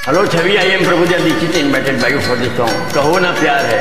Hello Chhavi, I am Prabhudev Dikshit invited by you for this song कहो ना प्यार है।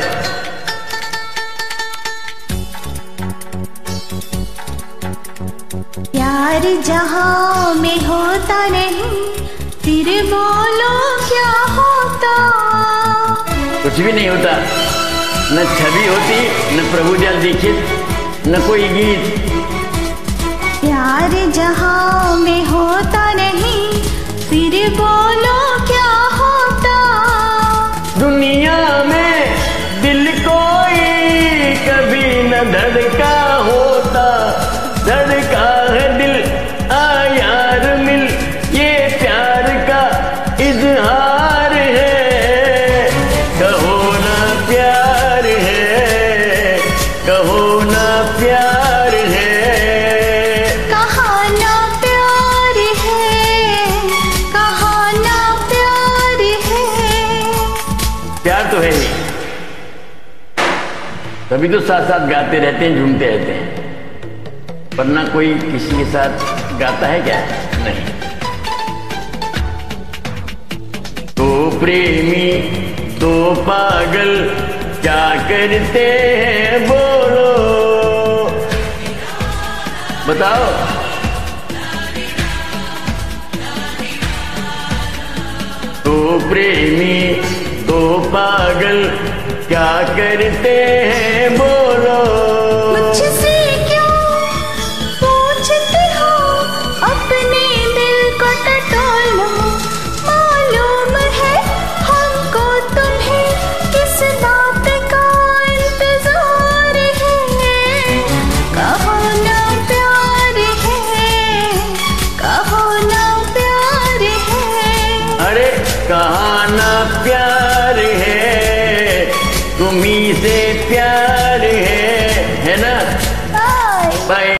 प्यार जहां में होता नहीं, फिर बोलो क्या होता। कुछ भी नहीं होता, न छवि होती, न प्रभुदेव दीक्षित, न कोई गीत। प्यार जहां में होता नहीं, फिर बोलो क्या होता। दुनिया में दिल कोई कभी न धड़का होता, धड़का है दिल आ यार मिल, ये प्यार का इजहार है। कहो ना प्यार है, कहो ना प्यार है। कहा ना प्यार है, कहा ना प्यार है। प्यार तो है नहीं, तभी तो साथ साथ गाते रहते हैं, झूमते रहते हैं, वरना कोई किसी के साथ गाता है क्या? नहीं। तो प्रेमी तो पागल क्या करते हैं बोलो, बताओ। तो प्रेमी तो पागल क्या करते हैं बोलो। मुझसे क्यों पूछते हो, अपने दिल को टटोलो। मालूम है हमको तुम्हें किस बात का इंतजार है। कहो ना प्यार है, कहो ना प्यार है। अरे कहा ना प्यार है, तुम्ही से प्यार है ना? Bye bye.